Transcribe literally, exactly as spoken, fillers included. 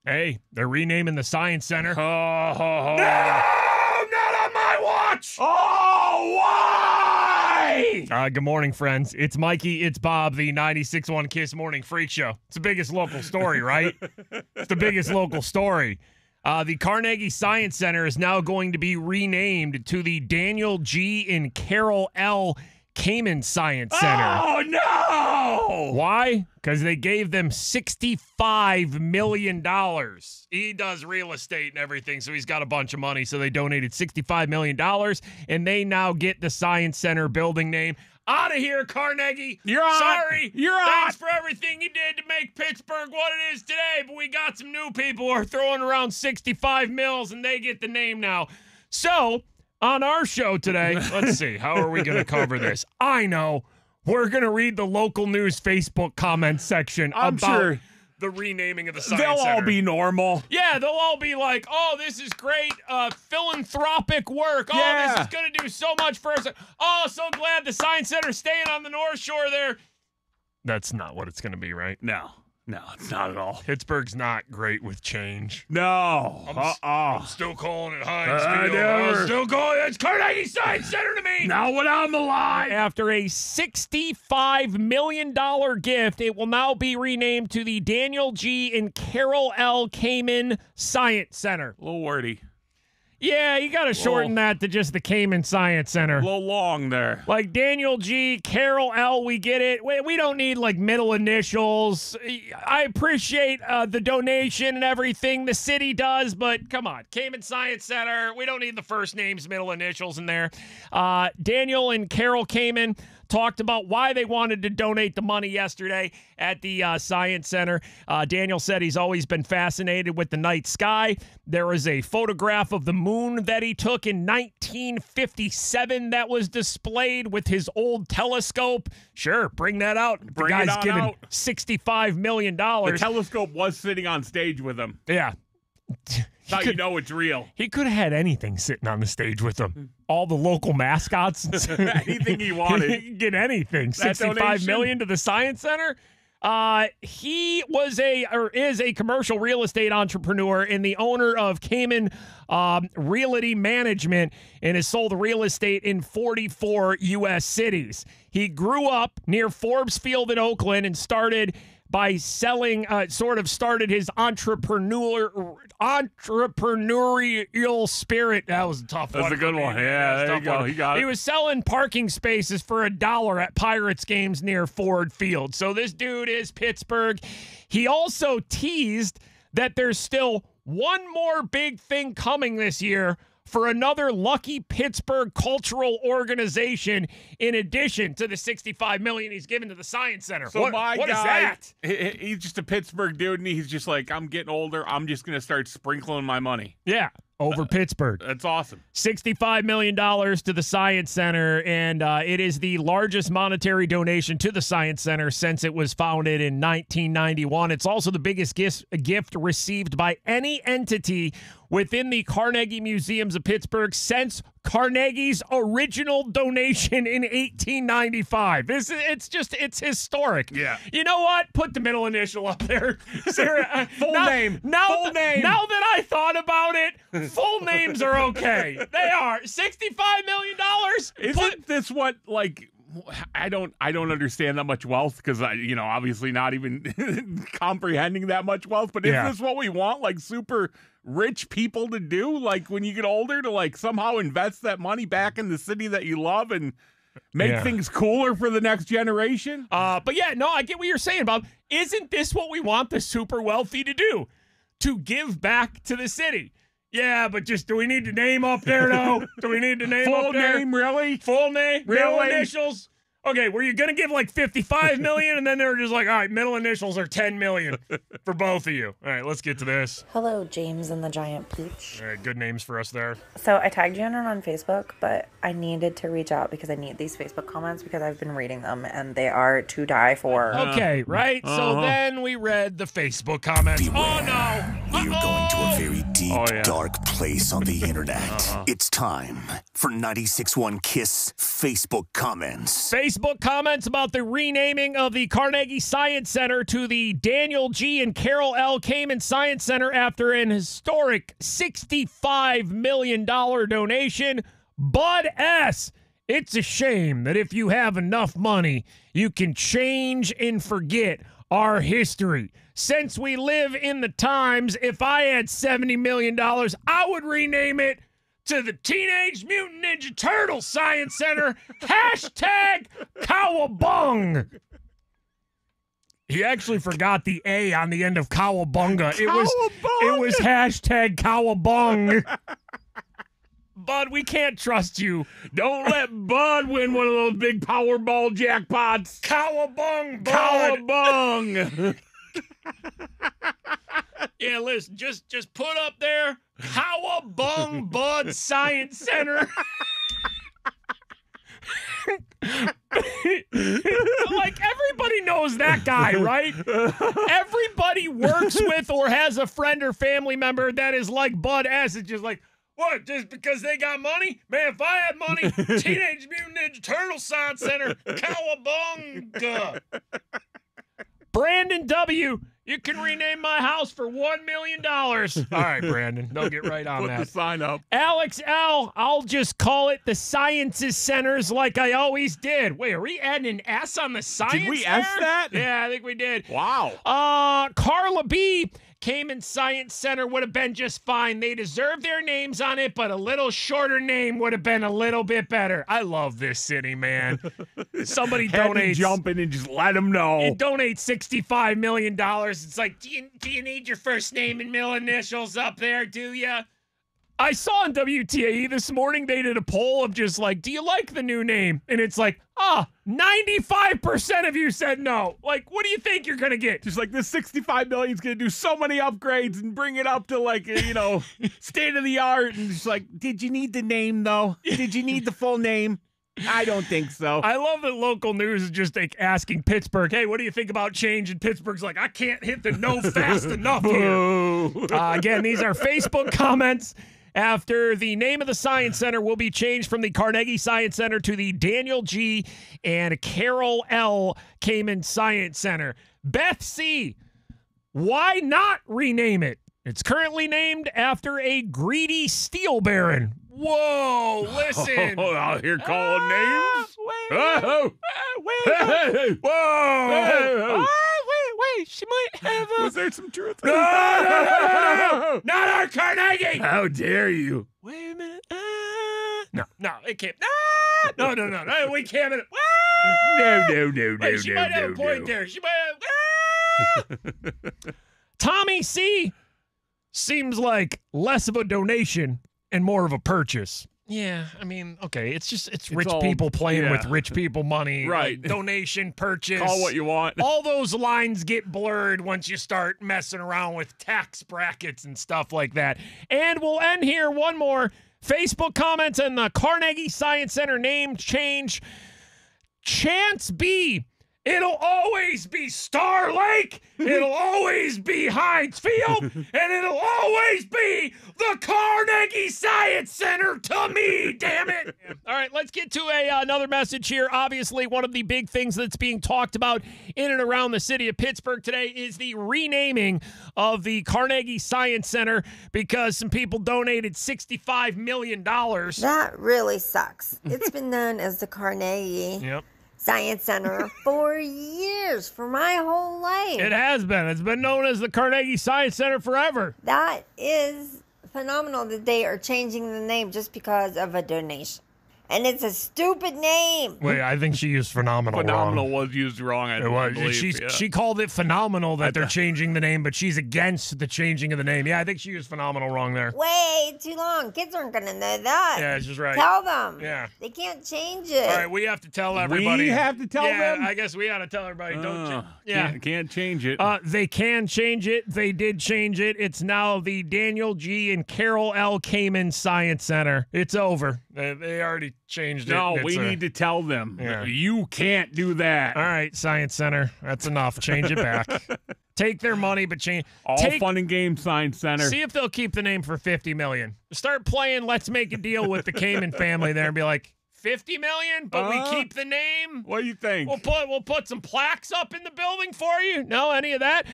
Hey, they're renaming the Science Center. Oh, oh, oh. No, not on my watch! Oh, why? Uh, good morning, friends. It's Mikey, it's Bob, the ninety-six point one Kiss Morning Freak Show. It's the biggest local story, right? It's the biggest local story. Uh, the Carnegie Science Center is now going to be renamed to the Daniel G. and Carol L. Kamen Science Center. Oh, no! Why? Because they gave them sixty-five million dollars. He does real estate and everything, so he's got a bunch of money, so they donated sixty-five million dollars, and they now get the Science Center building name. Out of here, Carnegie. You're on. Sorry. You're on. Thanks for everything you did to make Pittsburgh what it is today, but we got some new people who are throwing around sixty-five mils, and they get the name now. So, on our show today, let's see, how are we going to cover this? I know. We're going to read the local news Facebook comment section I'm about sure the renaming of the Science they'll Center. all be normal. Yeah, they'll all be like, oh, this is great uh, philanthropic work. Oh, Yeah. this is going to do so much for us. Oh, so glad the Science Center's staying on the North Shore there. That's not what it's going to be, right? No, no, it's not at all. Pittsburgh's not great with change. No. I'm, Uh-uh. I'm still calling it Heinz I Field. never- I'm still calling it. It's Carnegie Science Center to me. Now when I'm alive. After a sixty-five million dollars gift, it will now be renamed to the Daniel G. and Carol L. Kamen Science Center. A little wordy. Yeah, you got to shorten that to just the Kamen Science Center. A little long there. Like Daniel G., Carol L., we get it. We, we don't need, like, middle initials. I appreciate uh, the donation and everything the city does, but come on. Kamen Science Center, we don't need the first names, middle initials in there. Uh, Daniel and Carol Kamen talked about why they wanted to donate the money yesterday at the uh, Science Center. Uh, Daniel said he's always been fascinated with the night sky. There is a photograph of the moon that he took in nineteen fifty-seven that was displayed with his old telescope. Sure, bring that out. Bring the it guy's on given out. sixty-five million dollars. The telescope was sitting on stage with him. Yeah. Now could- you know it's real. He could have had anything sitting on the stage with him. All the local mascots. Anything he wanted. He could get anything. That sixty-five donation? million to the Science Center. Uh, he was a or is a commercial real estate entrepreneur and the owner of Kamen um, Realty Management, and has sold real estate in forty-four U S cities. He grew up near Forbes Field in Oakland and started by selling, uh, sort of started his entrepreneur entrepreneurial spirit. That was a tough one. That's a good for me. one. That Yeah, was a there you tough go. one. He got He it. was selling parking spaces for a dollar at Pirates games near Ford Field. So this dude is Pittsburgh. He also teased that there's still one more big thing coming this year for another lucky Pittsburgh cultural organization, in addition to the sixty-five million dollars he's given to the Science Center. So what my what is guy, that? he- he's just a Pittsburgh dude, and he's just like, I'm getting older. I'm just going to start sprinkling my money. Yeah, over Pittsburgh. That's awesome. sixty-five million dollars to the Science Center, and uh, it is the largest monetary donation to the Science Center since it was founded in nineteen ninety-one. It's also the biggest gift, gift received by any entity within the Carnegie Museums of Pittsburgh since Carnegie's original donation in eighteen ninety-five. This is, it's just, it's historic. Yeah. You know what? Put the middle initial up there. Sarah, uh, Full now, name. Now, Full th- name. Now that I thought about it, full names are okay. They are. sixty-five million dollars? Isn't this what, like, I don't I don't understand that much wealth because I, you know, obviously not even comprehending that much wealth, but is Yeah. this what we want, like, super rich people to do? Like, when you get older, to, like, somehow invest that money back in the city that you love and make Yeah. things cooler for the next generation? Uh, but yeah, no, I get what you're saying, Bob. Isn't this what we want the super wealthy to do? To give back to the city. Yeah, but just, do we need the name up there, though? Do we need the name Full up there? name, really? Full name? Middle Really? initials? Okay, were you going to give like fifty-five million dollars and then they were just like, all right, middle initials are ten million dollars for both of you. All right, let's get to this. Hello, James and the Giant Peach. All right, good names for us there. So I tagged you in it on Facebook, but I needed to reach out because I need these Facebook comments because I've been reading them and they are to die for. Okay, right? So Uh-huh. then we read the Facebook comments. Beware. Oh, no. We are going to a very deep Oh, yeah. dark place on the internet. Uh-huh. It's time for ninety-six point one Kiss Facebook comments. Facebook comments about the renaming of the Carnegie Science Center to the Daniel G. and Carol L. Kamen Science Center after an historic sixty-five million dollars donation. Bud S. It's a shame that if you have enough money, you can change and forget our history. Since we live in the times, if I had seventy million dollars, I would rename it to the Teenage Mutant Ninja Turtle Science Center. Hashtag Cowabung. He actually forgot the A on the end of Cowabunga. It was, it was hashtag Cowabung. Bud, we can't trust you. Don't let Bud win one of those big Powerball jackpots. Cowabung, Bud. Cowabung. Yeah, listen, just just put up there Cowabung Bud Science Center. Like, everybody knows that guy, right? Everybody works with or has a friend or family member that is like Bud S. It's just like, what, just because they got money? Man, if I had money, Teenage Mutant Ninja Turtle Science Center, Cowabunga. Brandon W., you can rename my house for one million dollars. All right, Brandon, they'll get right on Put that. the sign up. Alex L., I'll just call it the Sciences Centers like I always did. Wait, are we adding an S on the science? Did we there? S that? Yeah, I think we did. Wow. Uh, Carla B., Kamen Science Center would have been just fine. They deserve their names on it, but a little shorter name would have been a little bit better. I love this city, man. Somebody Had to donates. jump in and just let them know. You donate sixty-five million dollars. It's like, do you, do you need your first name and middle initials up there, do you? I saw on W T A E this morning, they did a poll of just like, do you like the new name? And it's like, ah, ninety-five percent of you said no. Like, what do you think you're going to get? Just like this sixty-five million is going to do so many upgrades and bring it up to like, you know, state of the art. And just like, did you need the name though? Did you need the full name? I don't think so. I love that local news is just like asking Pittsburgh, hey, what do you think about change? And Pittsburgh's like, I can't hit the no fast enough here. Uh, again, these are Facebook comments. After the name of the Science Center will be changed from the Carnegie Science Center to the Daniel G. and Carol L. Kamen Science Center. Beth C., why not rename it? It's currently named after a greedy steel baron. Whoa, listen. Oh, out here calling Ah, names? Wait, Oh. wait, wait, wait. Whoa. Oh. Ah, wait, wait, she might have a... Was there some truth? No, no, no, no, no, not our Carnegie. How dare you? Wait a minute. Ah. No, no, it can't. Ah. No, no, no, no, we can't. Ah. No, no, no, no, Wait, she no, might have no, a point no. there. She might have. Ah. Tommy C. seems like less of a donation and more of a purchase. Yeah, I mean, okay, it's just, it's, It's rich all- people playing yeah. with rich people money. Right. Like donation, purchase. Call what you want. All those lines get blurred once you start messing around with tax brackets and stuff like that. And we'll end here. One more Facebook comments on the Carnegie Science Center name change. Chance B. It'll always be Star Lake. It'll always be Heinz Field. And it'll always be the Carnegie Science Center to me, damn it. All right, let's get to a uh, another message here. Obviously, one of the big things that's being talked about in and around the city of Pittsburgh today is the renaming of the Carnegie Science Center because some people donated sixty-five million dollars. That really sucks. It's been known as the Carnegie Yep. Science Center for years, for my whole life. It has been. It's been known as the Carnegie Science Center forever. That is phenomenal that they are changing the name just because of a donation. And it's a stupid name. Wait, I think she used phenomenal. Phenomenal wrong. was used wrong. I It was. believe, She's, yeah. She called it phenomenal that they're changing the name, but she's against the changing of the name. Yeah, I think she used phenomenal wrong there. Way too long. Kids aren't going to know that. Yeah, she's right. Tell them. Yeah. They can't change it. All right, we have to tell everybody. We have to tell yeah, them? I guess we got to tell everybody. Don't. Uh, Ch- yeah. Can't, can't change it. Uh, they can change it. They did change it. It's now the Daniel G. and Carol L. Kamen Science Center. It's over. They, they already they changed it. No, and we it's a- need to tell them. Yeah. You can't do that. All right, Science Center. That's enough. Change it back. Take their money, but change. All take, fun and games, Science Center. See if they'll keep the name for fifty million dollars. Start playing Let's Make a Deal with the Cayman family there and be like, fifty million dollars, but Uh, we keep the name? What do you think? We'll put, we'll put some plaques up in the building for you? No, any of that?